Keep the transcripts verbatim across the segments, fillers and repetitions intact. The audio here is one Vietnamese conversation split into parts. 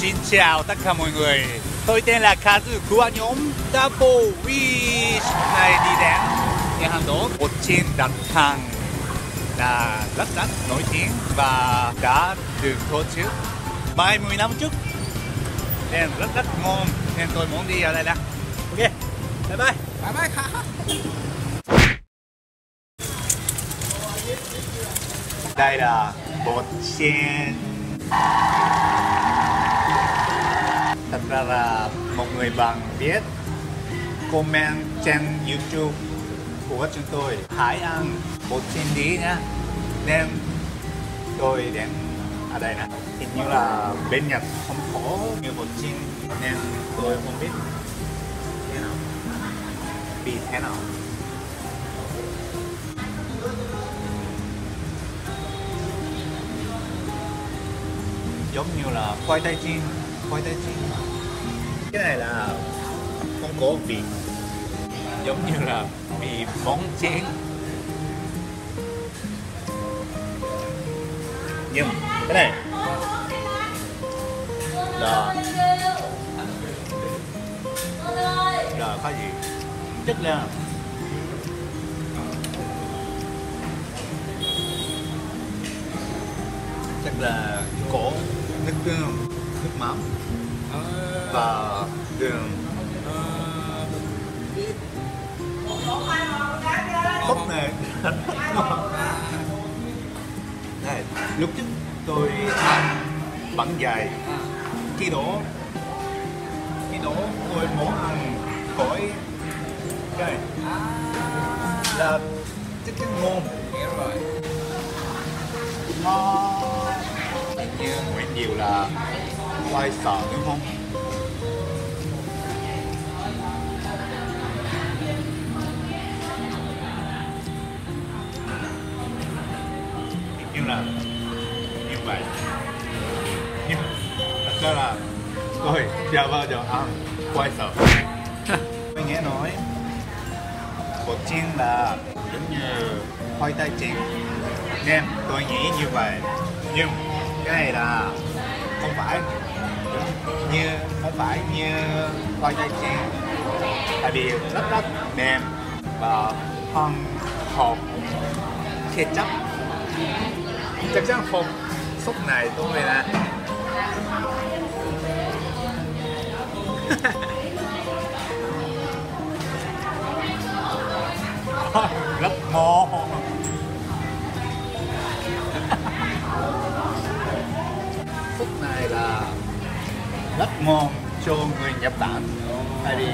Xin chào tất cả mọi người. Tôi tên là Kazu của nhóm Double Wish. Hôm nay đi đến nhà hàng đó một trên đặt hàng là rất rất nổi tiếng và đã được tổ chức ba mươi năm trước nên rất rất ngon, nên tôi muốn đi ở đây đã. Ok, bye bye. Bye bye. Đây là bột chiên. Thật ra là một người bạn biết comment trên YouTube của chúng tôi hãy ăn bột chiên đi nhá, nên tôi đến ở đây nè. Hình như là bên Nhật không có nhiều bột chiên nên tôi không biết thế nào, vì thế nào. Giống như là khoai tây chiên, khoai tây chiên. Cái này là không có vị, giống như là vị món chiên. Nhưng cái này là là cái gì? Chất là chắc là có nước tương, nước mắm và đường. Cốc này rất ngon. Này, lúc trước tôi ăn bánh dày, khi đó khi đó tôi muốn ăn gỏi cái này là chắc chắn ngon. Ngon. Như nguyên nhiều là khoai sọ đúng không? Như là như vậy. Nhưng thật ra là tôi chưa bao giờ ăn khoai sọ. Tôi nghe nói bột chiên là giống như khoai tây chiên nên tôi nghĩ như vậy. Nhưng cái này là không phải như không phải như khoai tây chiên, tại vì rất rất mềm và không hộp ketchup. Chắc chắn không. Súp này tôi nè. Rất ngon. Súp này là rất ngon cho người Nhật Bản, tại vì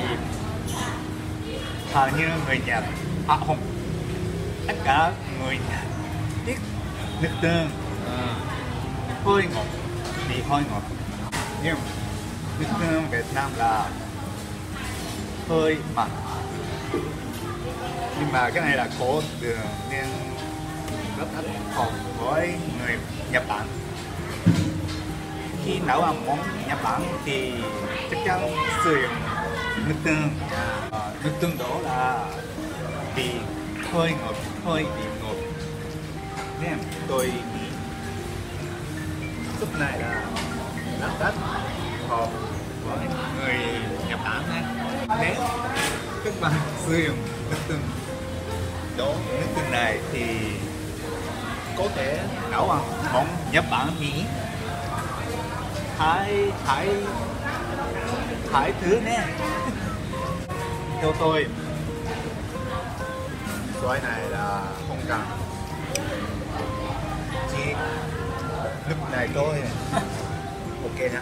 hầu như người Nhật, à không, tất cả người Nhật biết nước tương hơi ngọt, vị hơi ngọt. Nhưng nước tương Việt Nam là hơi mặn, nhưng mà cái này là có đường nên rất rất hợp với người Nhật Bản. Khi nấu ăn món Nhật Bản thì chắc chắn sử dụng nước tương. À, nước tương đó là vị hơi ngọt, hơi vị ngọt. Nên tôi nghĩ súp này là rất rất hợp với người Nhật Bản này. Nếu các bạn sử dụng nước tương đó, nước tương này thì có thể nấu ăn món Nhật Bản Mỹ. Hãy hãy hãy thử nè. Theo tôi, xoài này là không cần, chỉ nước này thôi. Ok nha.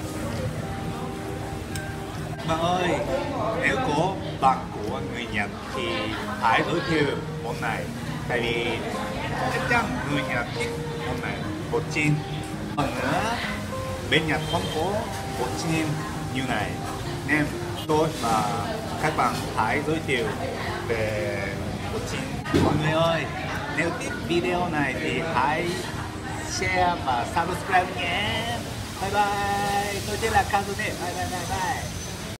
Mà ơi, nếu có bạn của người Nhật thì hãy giới thiệu món này, tại vì chắc chắn người Nhật thích món này, bột chiên. Còn nữa, bên Nhật không có bột chiên như này, nên tôi và các bạn hãy giới thiệu về bột chiên. Mọi người ơi, nếu thích video này thì hãy share và subscribe nhé. Bye bye. Tôi tên là Kazu. Bye bye bye bye.